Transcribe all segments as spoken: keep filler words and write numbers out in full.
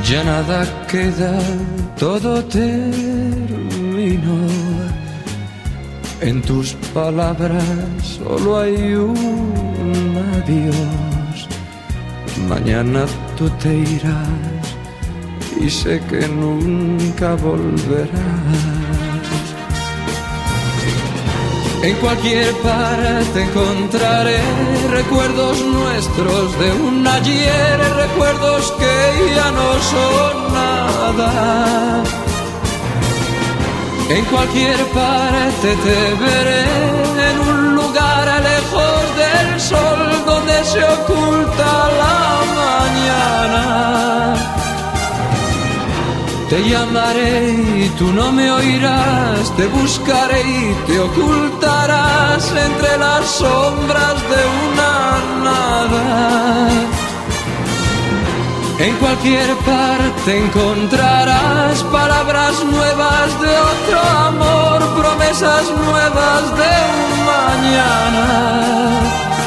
Ya nada queda, todo terminó. En tus palabras solo hay un adiós. Mañana tú te irás y sé que nunca volverás. En cualquier parte encontraré recuerdos nuestros de un ayer, recuerdos que ya no son nada. En cualquier parte te veré, en un lugar lejos del sol donde se oculta la mañana. Te llamaré y tú no me oirás, te buscaré y te ocultarás entre las sombras de una nada. En cualquier parte encontrarás palabras nuevas de otro amor, promesas nuevas de un mañana.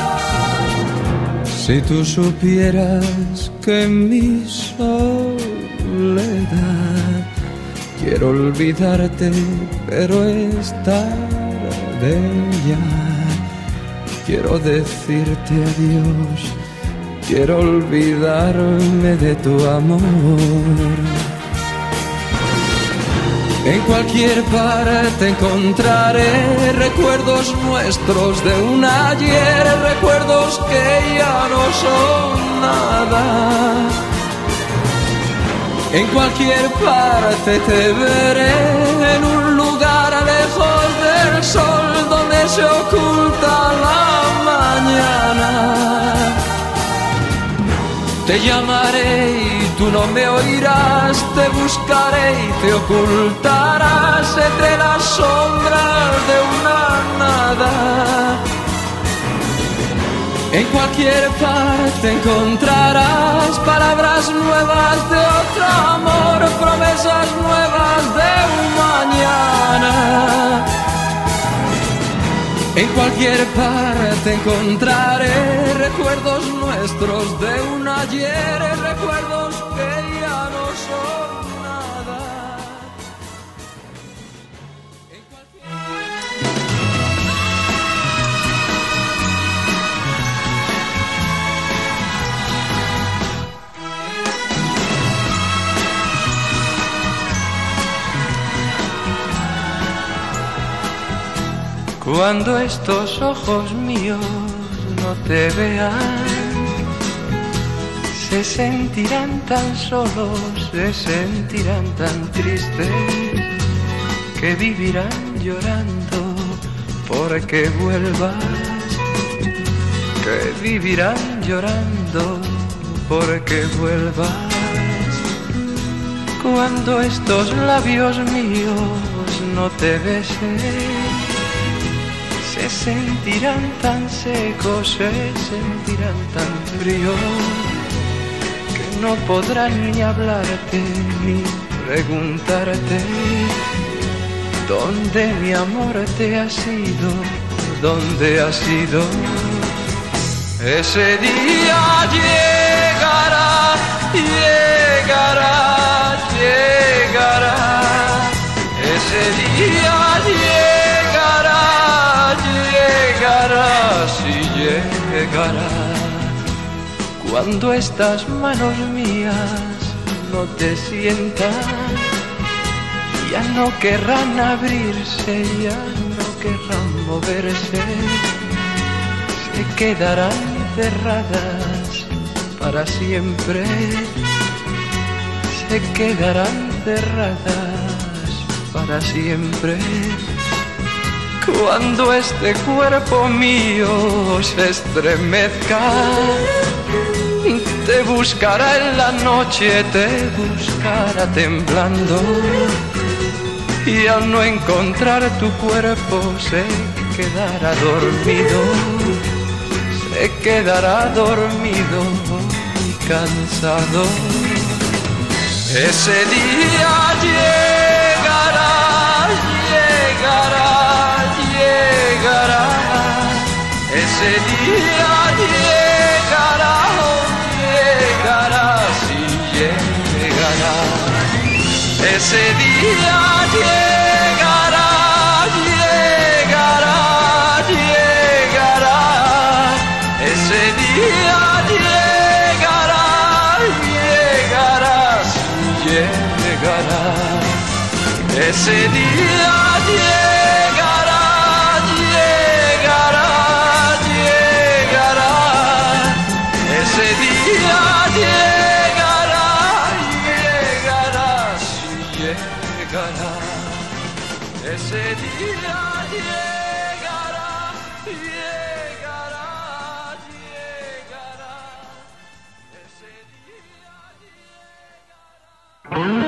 Si tú supieras que en mi soledad quiero olvidarte, pero es tarde ya. Quiero decirte adiós, quiero olvidarme de tu amor. En cualquier parte encontraré recuerdos nuestros de un ayer, recuerdos que ya no son nada. En cualquier parte te veré, en un lugar lejos del sol donde se oculta la mañana. Te llamaré y tú no me oirás, te buscaré y te ocultarás entre las sombras de una nada. En cualquier parte encontrarás palabras nuevas de otro amor, promesas nuevas de un mañana. En cualquier parte encontraré recuerdos nuestros de un ayer, recuerdos que ya no son nada. En cualquier... Cuando estos ojos míos no te vean, se sentirán tan solos, se sentirán tan tristes, que vivirán llorando porque vuelvas, que vivirán llorando porque vuelvas. Cuando estos labios míos no te besen, se sentirán tan secos, se sentirán tan fríos, que no podrán ni hablarte ni preguntarte dónde mi amor te ha sido, dónde ha sido. Ese día llegará, llegará, llegará. Ese día llegará, llegará, si llegará. Cuando estas manos mías no te sientan, ya no querrán abrirse, ya no querrán moverse, se quedarán cerradas para siempre, se quedarán cerradas para siempre. Cuando este cuerpo mío se estremezca, te buscará en la noche, te buscará temblando, y al no encontrar tu cuerpo se quedará dormido, se quedará dormido y cansado. Ese día llegará, llegará, llegará. Ese día llegará, llegará, si llegará. ese día llegará, llegará, llegará, ese día llegará, llegará, llegará, ese día llegará, llegará, llegará, ese día llegará, llegará, llegará, ese día llegará, llegará, llegará, ese día llegará.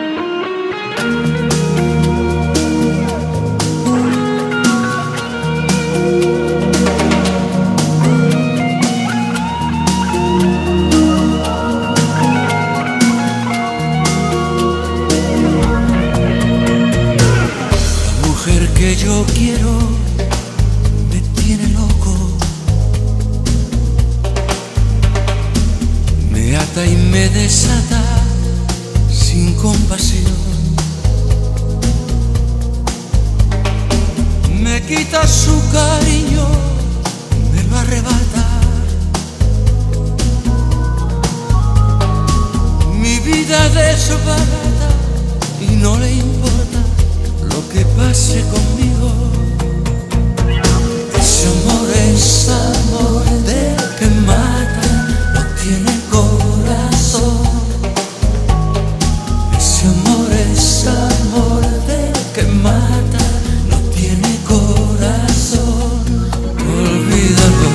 Que yo quiero me tiene loco, me ata y me desata sin compasión, me quita su cariño, me lo arrebata, mi vida desbarata y no le importa lo que pase conmigo. Ese amor es amor de que mata, no tiene corazón. Ese amor es amor de que mata, no tiene corazón. Olvídalo.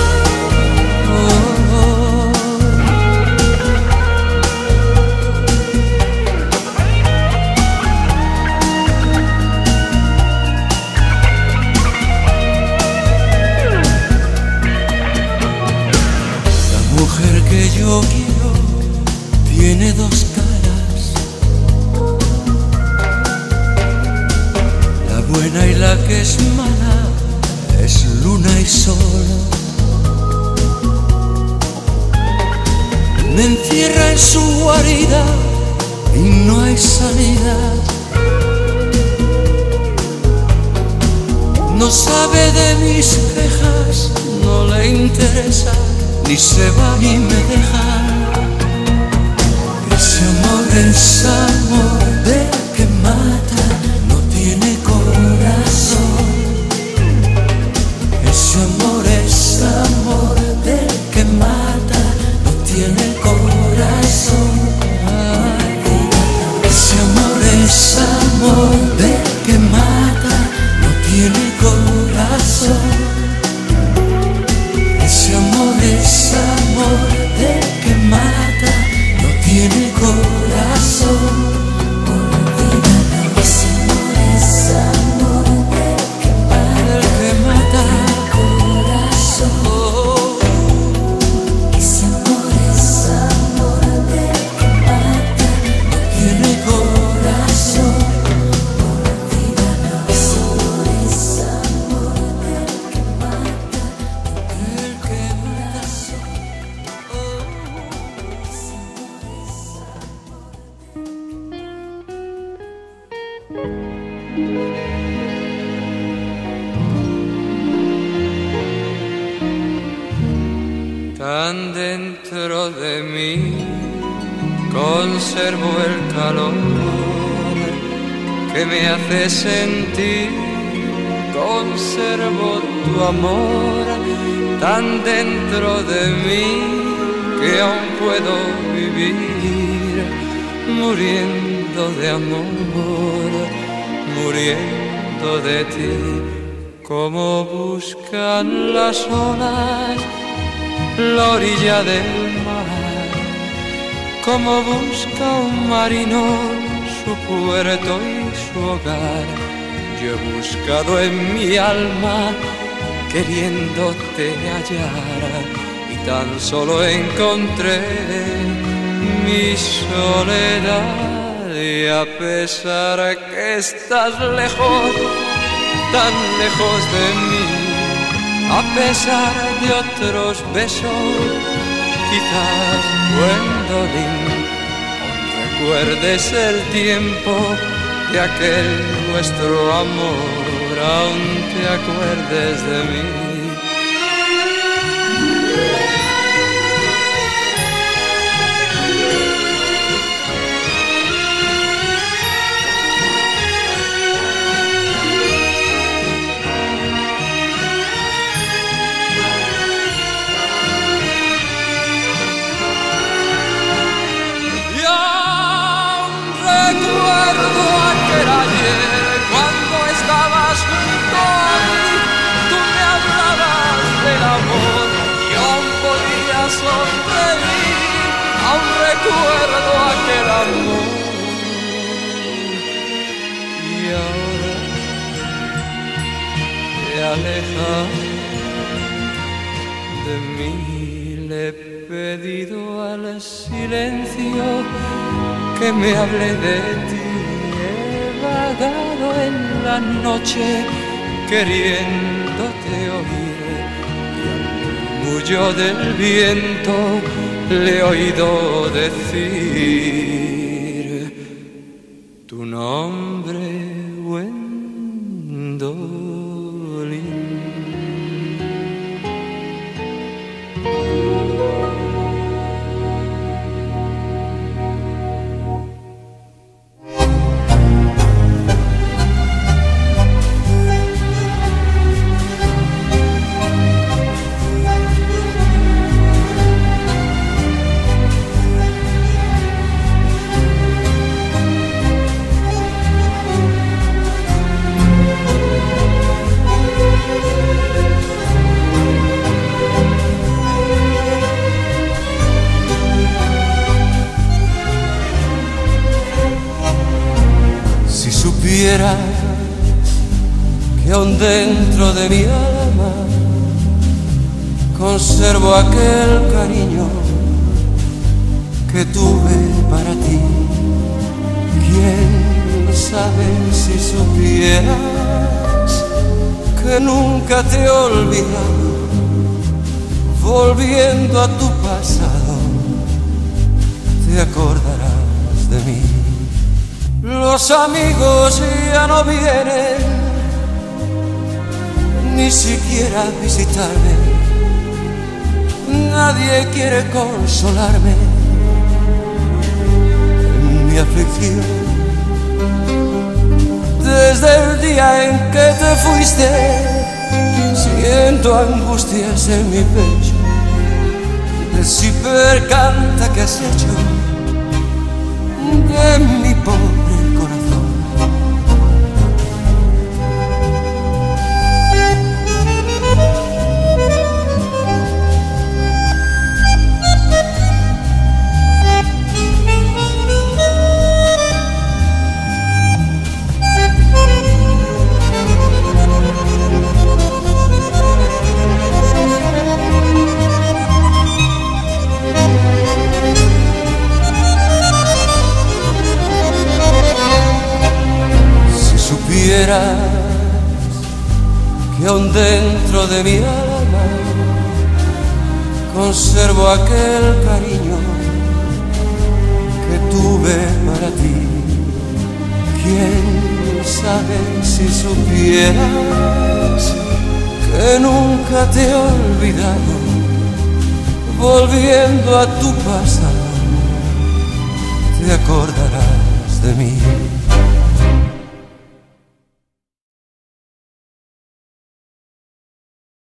Que yo quiero tiene dos caras, la buena y la que es mala, es luna y sol. Me encierra en su guarida y no hay salida, no sabe de mis quejas, no le interesa, ni se va ni me deja. Ese amor es amor de que mata, no tiene corazón. Ese amor es amor de que mata, no tiene corazón. Ese amor es amor de que mata, no tiene corazón. Ese amor es amor de que mata, no tiene corazón. Olvídalo. Ese amor es amor de que mata, que mata corazón. Ese amor es amor de que mata, no tiene corazón. Olvídalo. Ese amor es amor de que mata. Tan dentro de mí conservo el calor que me hace sentir, conservo tu amor tan dentro de mí que aún puedo vivir muriendo de amor, muriendo de ti, como buscan las olas la orilla del mar, como busca un marino su puerto y su hogar. Yo he buscado en mi alma queriéndote hallar y tan solo encontré mi soledad. Y a pesar que estás lejos, tan lejos de mí, a pesar de otros besos, quizás Gwendolyn, un recuerdes el tiempo de aquel nuestro amor, aún te acuerdes de mí. Recuerdo aquel ayer cuando estabas junto a mí, tú me hablabas del amor y aún podía sonreír, aún recuerdo aquel amor. Y ahora te alejas de mí, le he pedido al silencio que me hable de ti, he vagado en la noche queriéndote oír, y al murmullo del viento le he oído decir tu nombre, Gwendolyn. Que aún dentro de mi alma conservo aquel cariño que tuve para ti. ¿Quién sabe si supieras que nunca te he olvidado? Volviendo a tu pasado, te acordarás de mí. Los amigos ya no vienen ni siquiera a visitarme, nadie quiere consolarme en mi aflicción. Desde el día en que te fuiste, siento angustias en mi pecho, de si percanta que has hecho de mi pobre corazón. Que aún dentro de mi alma conservo aquel cariño que tuve para ti. ¿Quién sabe si supieras que nunca te he olvidado? Volviendo a tu pasado, te acordarás de mí.